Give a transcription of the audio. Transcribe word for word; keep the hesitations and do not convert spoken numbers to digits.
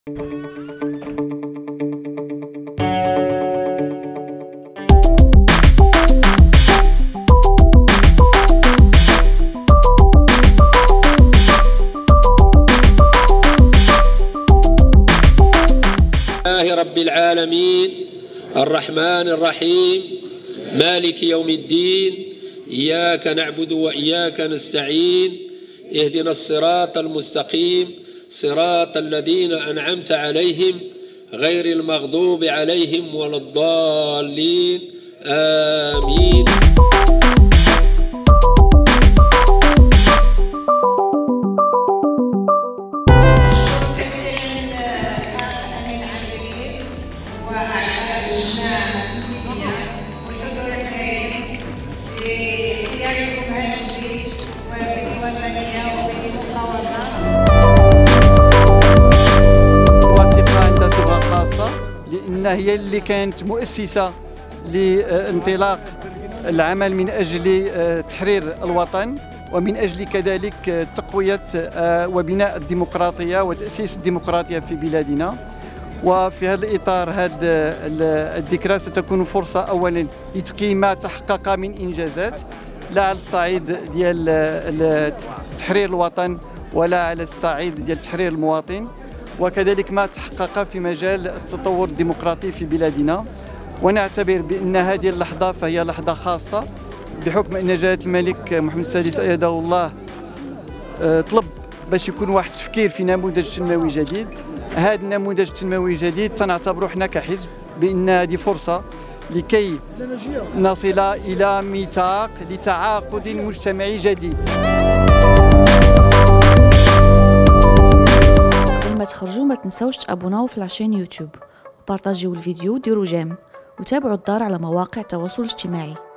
الله رب العالمين الرحمن الرحيم مالك يوم الدين إياك نعبد وإياك نستعين اهدنا الصراط المستقيم صراط الذين أنعمت عليهم غير المغضوب عليهم ولا الضالين آمين. لأنها هي اللي كانت مؤسسة لانطلاق العمل من أجل تحرير الوطن ومن أجل كذلك تقوية وبناء الديمقراطية وتأسيس الديمقراطية في بلادنا. وفي هذا الإطار هذه الذكرى ستكون فرصة أولا لتقييم ما تحقق من إنجازات لا على الصعيد ديال تحرير الوطن ولا على الصعيد ديال تحرير المواطن، وكذلك ما تحقق في مجال التطور الديمقراطي في بلادنا. ونعتبر بأن هذه اللحظة فهي لحظة خاصة بحكم أن جلالة الملك محمد السادس أيده الله طلب باش يكون واحد التفكير في نموذج تنموي جديد. هذا النموذج التنموي الجديد تنعتبر حنا كحزب بأن هذه فرصة لكي نصل إلى ميثاق لتعاقد مجتمعي جديد. ما تخرجوا ما تنسوش تابوناو في العشان يوتيوب وبارطاجيو الفيديو وديروا جيم وتابعوا الدار على مواقع التواصل الاجتماعي.